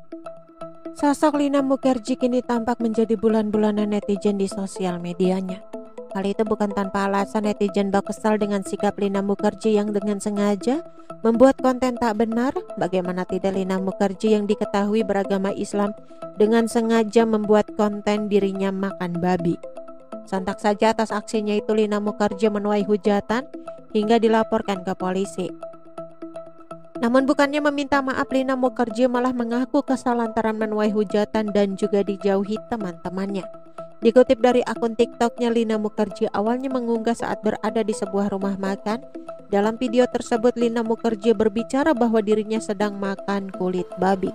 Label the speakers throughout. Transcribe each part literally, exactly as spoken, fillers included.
Speaker 1: Sosok Lina Mukherjee kini tampak menjadi bulan-bulanan netizen di sosial medianya. Hal itu bukan tanpa alasan netizen bak kesal dengan sikap Lina Mukherjee yang dengan sengaja membuat konten tak benar. Bagaimana tidak, Lina Mukherjee yang diketahui beragama Islam dengan sengaja membuat konten dirinya makan babi. Sontak saja atas aksinya itu Lina Mukherjee menuai hujatan hingga dilaporkan ke polisi. Namun bukannya meminta maaf, Lina Mukherjee malah mengaku kesal lantaran menuai hujatan dan juga dijauhi teman-temannya. Dikutip dari akun TikToknya, Lina Mukherjee awalnya mengunggah saat berada di sebuah rumah makan. Dalam video tersebut Lina Mukherjee berbicara bahwa dirinya sedang makan kulit babi.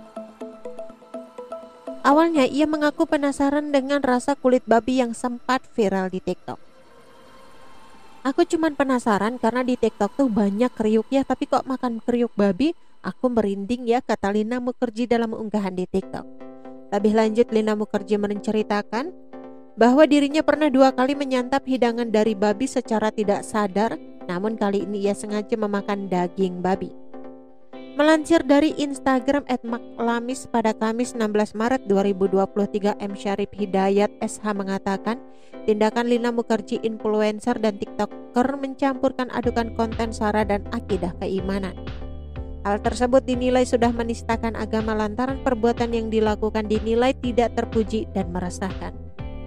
Speaker 1: Awalnya ia mengaku penasaran dengan rasa kulit babi yang sempat viral di TikTok. Aku cuman penasaran karena di TikTok tuh banyak kriuk ya, tapi kok makan kriuk babi? Aku merinding ya, kata Lina Mukherjee dalam unggahan di TikTok. Lebih lanjut, Lina Mukherjee menceritakan bahwa dirinya pernah dua kali menyantap hidangan dari babi secara tidak sadar, namun kali ini ia sengaja memakan daging babi. Melansir dari Instagram et maklamis pada Kamis enam belas Maret dua ribu dua puluh tiga, M Syarif Hidayat S H mengatakan tindakan Lina Mukherjee influencer dan tiktoker mencampurkan adukan konten sara dan akidah keimanan. Hal tersebut dinilai sudah menistakan agama lantaran perbuatan yang dilakukan dinilai tidak terpuji dan meresahkan.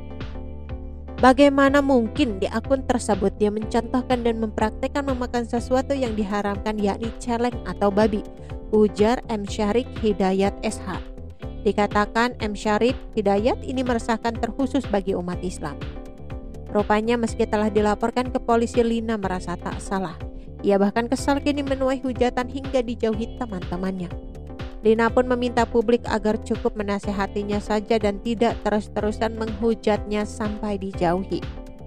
Speaker 1: Bagaimana mungkin di akun tersebut dia mencontohkan dan mempraktekkan memakan sesuatu yang diharamkan, yakni celeng atau babi, ujar M Syarif Hidayat S H. Dikatakan M Syarif Hidayat ini meresahkan terkhusus bagi umat Islam. Rupanya meski telah dilaporkan ke polisi, Lina merasa tak salah. Ia bahkan kesal kini menuai hujatan hingga dijauhi teman-temannya. Lina pun meminta publik agar cukup menasehatinya saja dan tidak terus-terusan menghujatnya sampai dijauhi.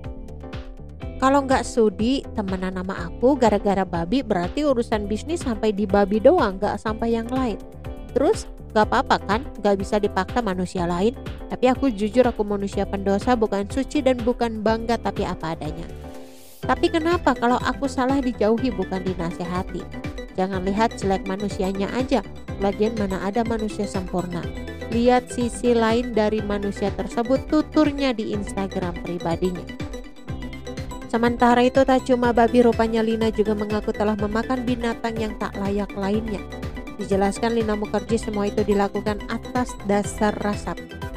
Speaker 1: Kalau nggak sudi temenan sama aku gara-gara babi, berarti urusan bisnis sampai di babi doang, nggak sampai yang lain. Terus nggak apa-apa kan, nggak bisa dipaksa manusia lain. Tapi aku jujur, aku manusia pendosa, bukan suci dan bukan bangga, tapi apa adanya. Tapi kenapa kalau aku salah dijauhi bukan dinasehati? Jangan lihat jelek manusianya aja, lagian mana ada manusia sempurna. Lihat sisi lain dari manusia tersebut, tuturnya di Instagram pribadinya. Sementara itu tak cuma babi, rupanya Lina juga mengaku telah memakan binatang yang tak layak lainnya. Dijelaskan Lina Mukherjee semua itu dilakukan atas dasar rasa.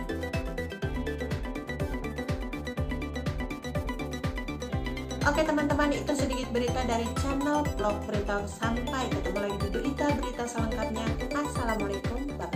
Speaker 1: Oke teman-teman, itu sedikit berita dari channel Vlog Berita. Sampai ketemu lagi di berita-berita selengkapnya. Assalamualaikum warahmatullahi wabarakatuh.